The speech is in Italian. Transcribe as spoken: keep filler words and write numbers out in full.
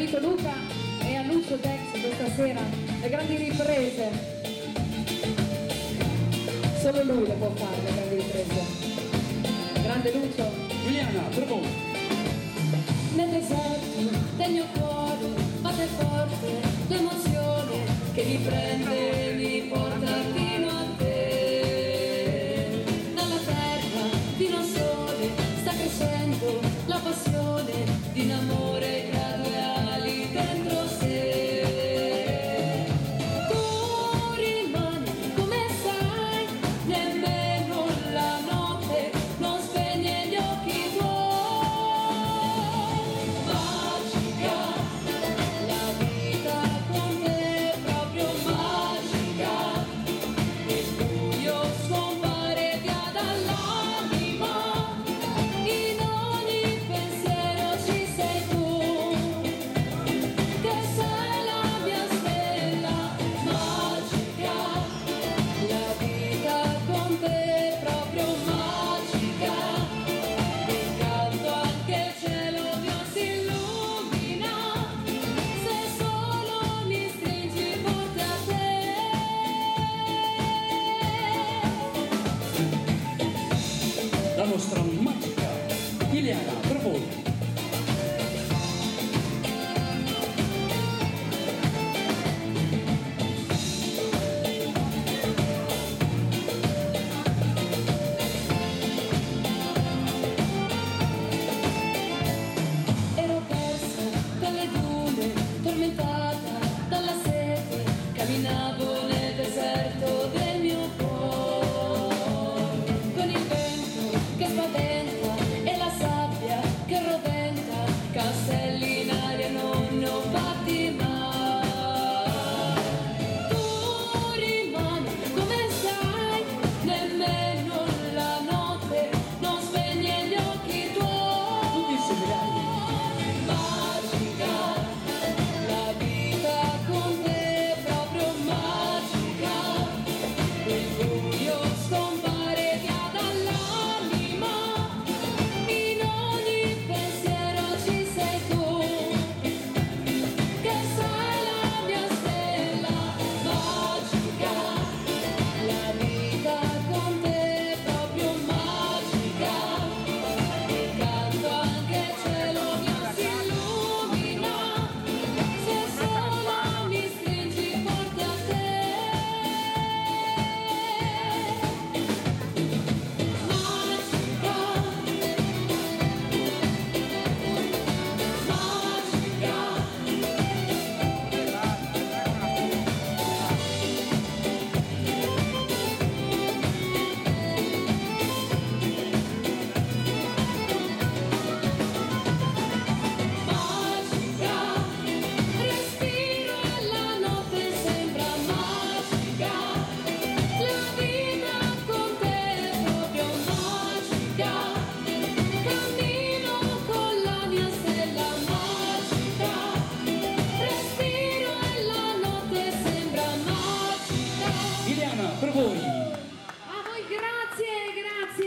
amico Luca e a Lucio Dex questa sera, le grandi riprese. Solo lui le può fare, le grandi riprese. Grande Lucio. Giuliana, per voi. Nel deserto del mio cuore batte forte l'emozione che mi prende e mi porta fino a te. Dalla terra fino al sole sta crescendo la passione di un amore che ha due ali dentro sé. Tu rimani come sai, nemmeno la notte non spegne gli occhi tuoi. Magica, la vita con te è proprio magica. Il buio scompare via dall'anima, in ogni pensiero ci sei tu, che sei la mia stella magica. La vita con te è proprio magica. Incanto anche il cielo mio si illumina, se solo mi stringi forte a te. La nostra